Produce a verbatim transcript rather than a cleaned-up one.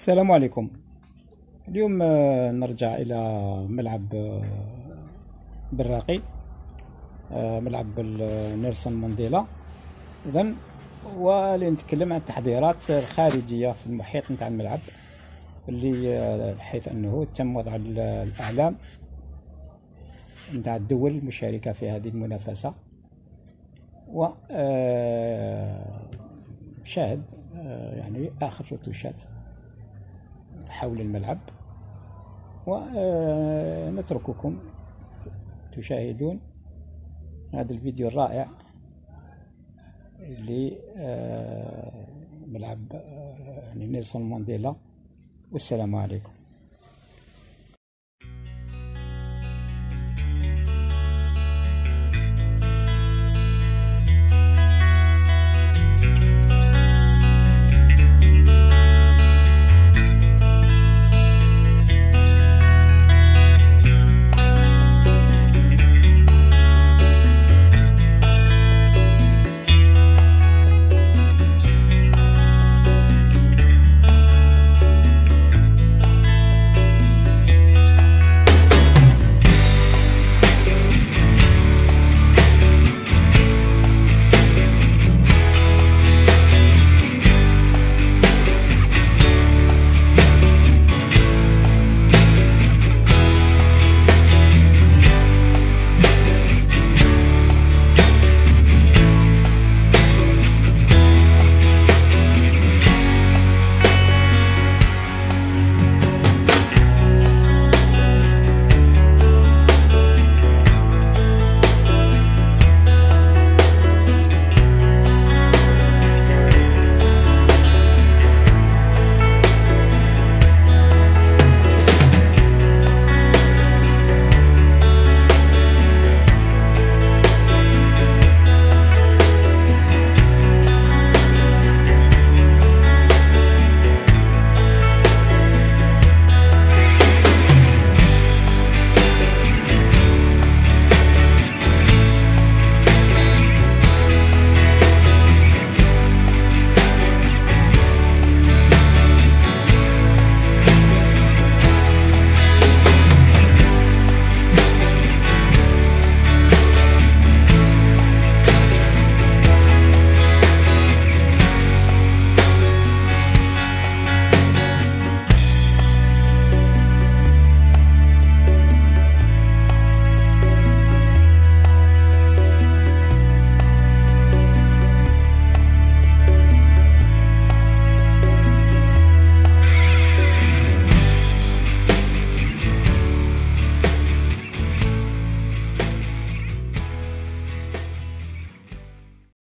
السلام عليكم. اليوم آه، نرجع إلى ملعب آه، براقي، آه، ملعب نيلسون مانديلا. إذن ولنتكلم عن التحضيرات الخارجية في المحيط نتاع الملعب، اللي آه، حيث أنه تم وضع ال- الأعلام نتاع الدول المشاركة في هذه المنافسة، و آه، شاهد آه، يعني آخر رتوشات حول الملعب، ونترككم تشاهدون هذا الفيديو الرائع لملعب يعني نيلسون مانديلا. والسلام عليكم.